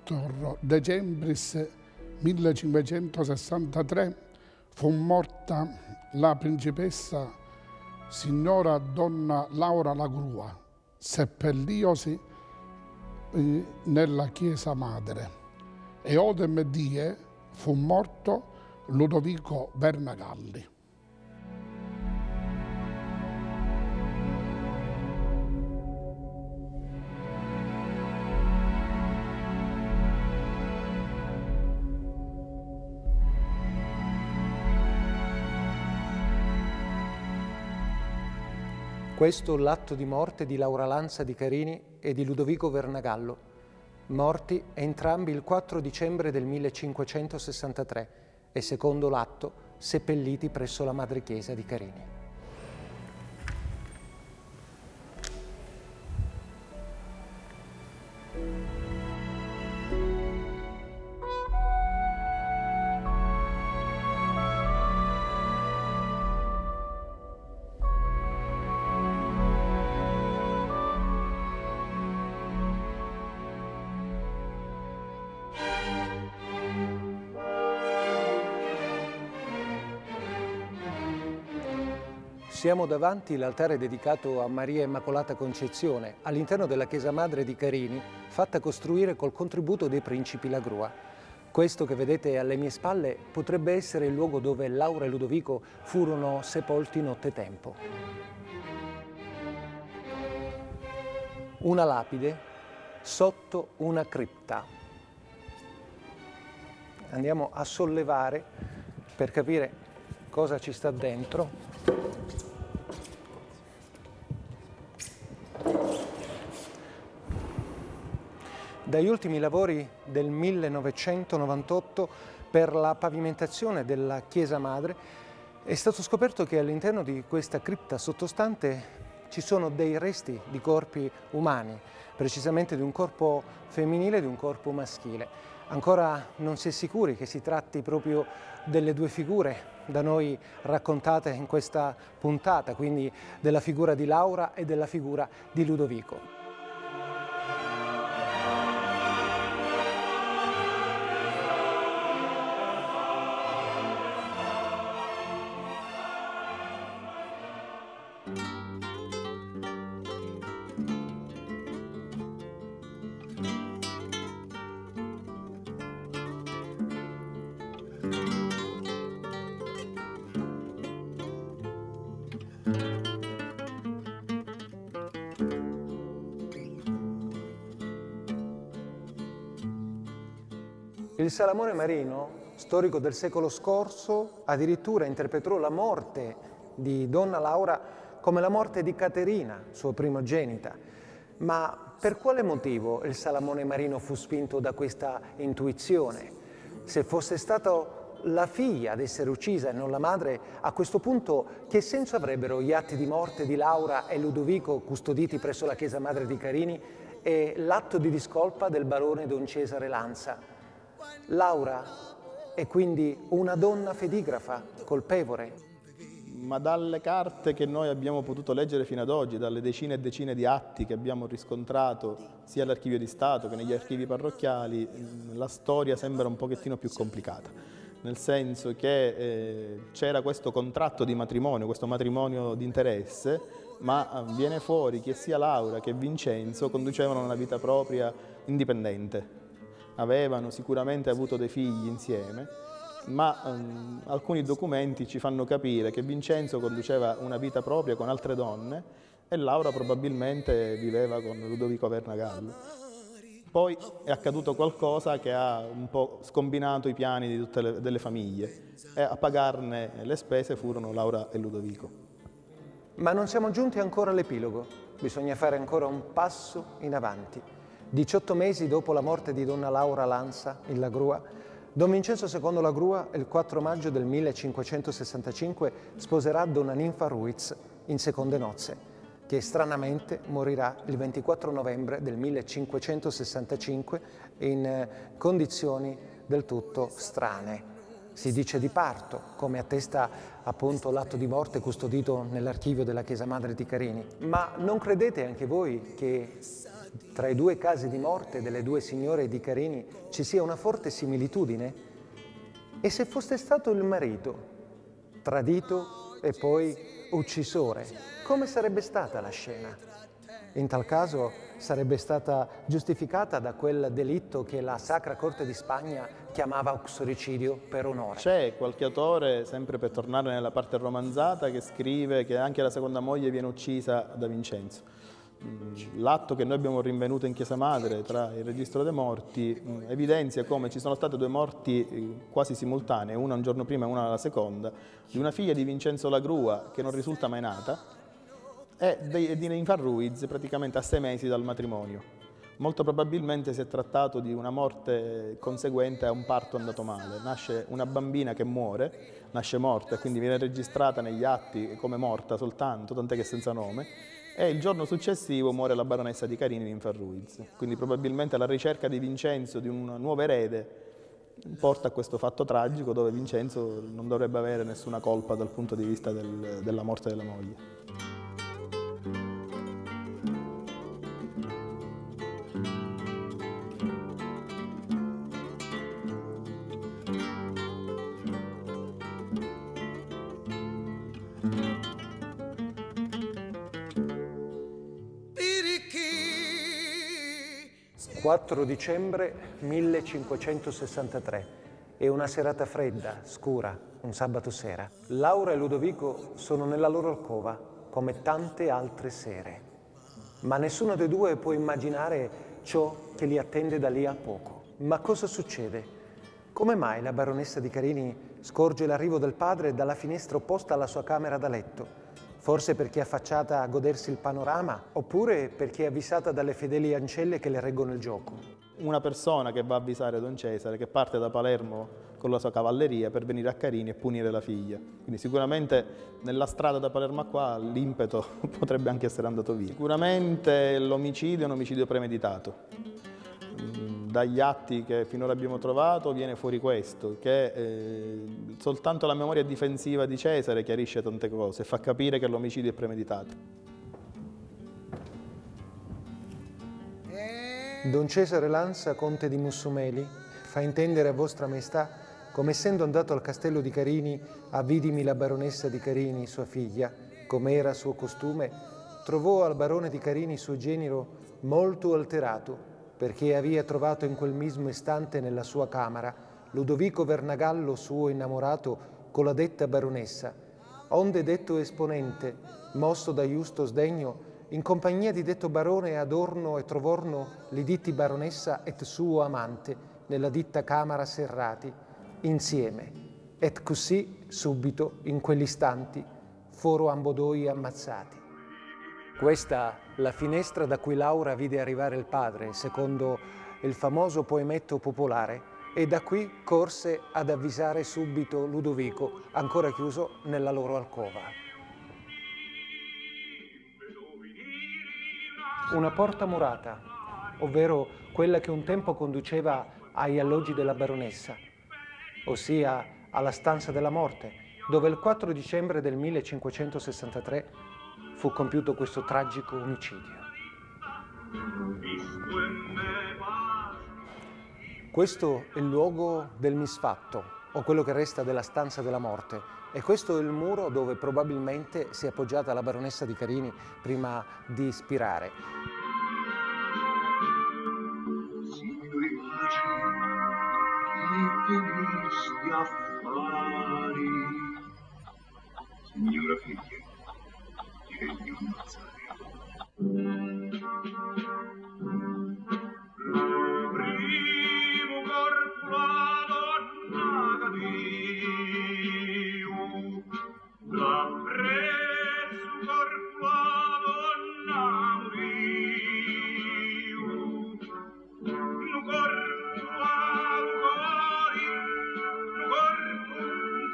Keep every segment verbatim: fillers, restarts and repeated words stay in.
quattro decembris millecinquecentosessantatré fu morta la principessa signora donna Laura Lagrua, seppelliosi nella chiesa madre. E odem die fu morto Ludovico Vernagalli. Questo l'atto di morte di Laura Lanza di Carini e di Ludovico Vernagallo, morti entrambi il quattro dicembre del millecinquecentosessantatré e secondo l'atto seppelliti presso la madre chiesa di Carini. Siamo davanti all'altare dedicato a Maria Immacolata Concezione, all'interno della chiesa madre di Carini, fatta costruire col contributo dei principi Lagrua. Questo che vedete alle mie spalle potrebbe essere il luogo dove Laura e Ludovico furono sepolti nottetempo. Una lapide sotto una cripta. Andiamo a sollevare per capire cosa ci sta dentro. Dagli ultimi lavori del millenovecentonovantotto per la pavimentazione della chiesa madre è stato scoperto che all'interno di questa cripta sottostante ci sono dei resti di corpi umani, precisamente di un corpo femminile e di un corpo maschile. Ancora non si è sicuri che si tratti proprio delle due figure da noi raccontate in questa puntata, quindi della figura di Laura e della figura di Ludovico. Il Salamone Marino, storico del secolo scorso, addirittura interpretò la morte di donna Laura come la morte di Caterina, sua primogenita. Ma per quale motivo il Salamone Marino fu spinto da questa intuizione? Se fosse stata la figlia ad essere uccisa e non la madre, a questo punto che senso avrebbero gli atti di morte di Laura e Ludovico custoditi presso la chiesa madre di Carini e l'atto di discolpa del barone Don Cesare Lanza? Laura è quindi una donna fedigrafa, colpevole. Ma dalle carte che noi abbiamo potuto leggere fino ad oggi, dalle decine e decine di atti che abbiamo riscontrato sia all'Archivio di Stato che negli archivi parrocchiali, la storia sembra un pochettino più complicata, nel senso che eh, c'era questo contratto di matrimonio, questo matrimonio di interesse, ma viene fuori che sia Laura che Vincenzo conducevano una vita propria indipendente. Avevano sicuramente avuto dei figli insieme, ma ehm, alcuni documenti ci fanno capire che Vincenzo conduceva una vita propria con altre donne e Laura probabilmente viveva con Ludovico Vernagallo. Poi è accaduto qualcosa che ha un po' scombinato i piani di tutte le delle famiglie e a pagarne le spese furono Laura e Ludovico. Ma non siamo giunti ancora all'epilogo, bisogna fare ancora un passo in avanti. diciotto mesi dopo la morte di donna Laura Lanza, il Lagrua, Don Vincenzo secondo Lagrua, il quattro maggio del millecinquecentosessantacinque, sposerà donna Ninfa Ruiz in seconde nozze, che stranamente morirà il ventiquattro novembre del millecinquecentosessantacinque in condizioni del tutto strane. Si dice di parto, come attesta appunto l'atto di morte custodito nell'archivio della Chiesa Madre di Carini. Ma non credete anche voi che tra i due casi di morte delle due signore di Carini ci sia una forte similitudine? E se fosse stato il marito, tradito e poi uccisore, come sarebbe stata la scena? In tal caso sarebbe stata giustificata da quel delitto che la Sacra Corte di Spagna chiamava uxoricidio per onore. C'è qualche autore, sempre per tornare nella parte romanzata, che scrive che anche la seconda moglie viene uccisa da Vincenzo. L'atto che noi abbiamo rinvenuto in Chiesa Madre tra il registro dei morti evidenzia come ci sono state due morti quasi simultanee, una un giorno prima e una la seconda, di una figlia di Vincenzo Lagrua che non risulta mai nata e di Ninfa Ruiz praticamente a sei mesi dal matrimonio. Molto probabilmente si è trattato di una morte conseguente a un parto andato male. Nasce una bambina che muore, nasce morta e quindi viene registrata negli atti come morta soltanto, tant'è che senza nome, e il giorno successivo muore la baronessa di Carini Ninfa Ruiz. Quindi probabilmente la ricerca di Vincenzo di un nuovo erede porta a questo fatto tragico dove Vincenzo non dovrebbe avere nessuna colpa dal punto di vista del, della morte della moglie. quattro dicembre millecinquecentosessantatré, è una serata fredda, scura, un sabato sera. Laura e Ludovico sono nella loro alcova, come tante altre sere. Ma nessuno dei due può immaginare ciò che li attende da lì a poco. Ma cosa succede? Come mai la baronessa di Carini scorge l'arrivo del padre dalla finestra opposta alla sua camera da letto? Forse perché è affacciata a godersi il panorama, oppure perché è avvisata dalle fedeli ancelle che le reggono il gioco. Una persona che va a avvisare Don Cesare, che parte da Palermo con la sua cavalleria per venire a Carini e punire la figlia. Quindi sicuramente nella strada da Palermo a qua l'impeto potrebbe anche essere andato via. Sicuramente l'omicidio è un omicidio premeditato. Dagli atti che finora abbiamo trovato viene fuori questo, che eh, soltanto la memoria difensiva di Cesare chiarisce tante cose e fa capire che l'omicidio è premeditato. Don Cesare Lanza, conte di Mussumeli, fa intendere a vostra maestà come essendo andato al castello di Carini a vidimi la baronessa di Carini, sua figlia, come era suo costume, trovò al barone di Carini suo genero molto alterato, perché aveva trovato in quel mismo istante nella sua camera Ludovico Vernagallo, suo innamorato, con la detta baronessa, onde detto esponente, mosso da giusto sdegno, in compagnia di detto barone adorno e trovorno li ditti baronessa et suo amante nella ditta camera serrati, insieme, et così subito, in quegli istanti, foro ambodoi ammazzati. Questa la finestra da cui Laura vide arrivare il padre, secondo il famoso poemetto popolare, e da qui corse ad avvisare subito Ludovico, ancora chiuso nella loro alcova. Una porta murata, ovvero quella che un tempo conduceva agli alloggi della baronessa, ossia alla stanza della morte, dove il quattro dicembre del millecinquecentosessantatré fu compiuto questo tragico omicidio. Questo è il luogo del misfatto, o quello che resta della stanza della morte, e questo è il muro dove probabilmente si è appoggiata la baronessa di Carini prima di spirare. Signora figlia, direi di ammazzare. Primo corpo la donna Dio, la preso corpo la donna Dio, un corpo al cuore, un corpo un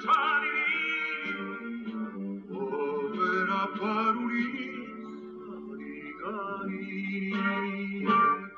cialino, povera parolina di Carini.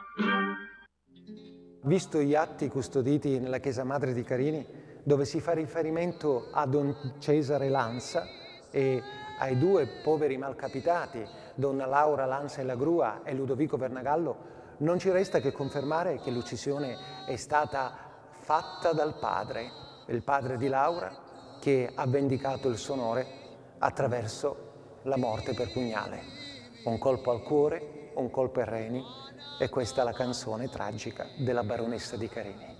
Visto gli atti custoditi nella Chiesa Madre di Carini, dove si fa riferimento a Don Cesare Lanza e ai due poveri malcapitati, Donna Laura Lanza e la Grua e Ludovico Vernagallo, non ci resta che confermare che l'uccisione è stata fatta dal padre, il padre di Laura, che ha vendicato il suo onore attraverso la morte per pugnale. Un colpo al cuore, un colpo ai reni, e questa è la canzone tragica della baronessa di Carini.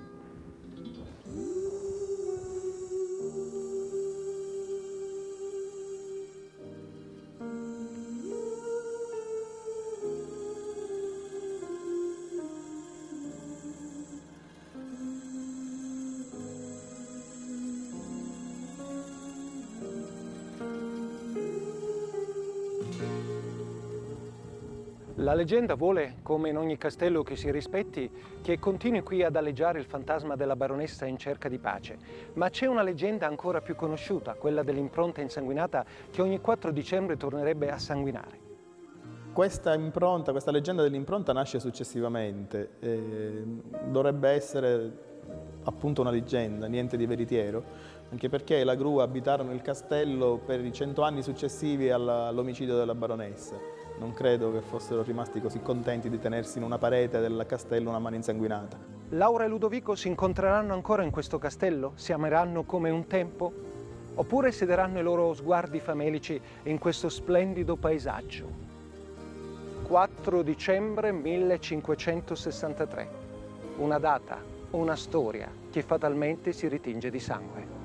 La leggenda vuole, come in ogni castello che si rispetti, che continui qui ad aleggiare il fantasma della baronessa in cerca di pace. Ma c'è una leggenda ancora più conosciuta, quella dell'impronta insanguinata che ogni quattro dicembre tornerebbe a sanguinare. Questa impronta, questa leggenda dell'impronta nasce successivamente. Eh, dovrebbe essere appunto una leggenda, niente di veritiero, anche perché la Grua abitarono il castello per i cento anni successivi all'omicidio della baronessa. Non credo che fossero rimasti così contenti di tenersi in una parete del castello una mano insanguinata. Laura e Ludovico si incontreranno ancora in questo castello? Si ameranno come un tempo? Oppure sederanno i loro sguardi famelici in questo splendido paesaggio? quattro dicembre millecinquecentosessantatré. Una data, una storia che fatalmente si ritinge di sangue.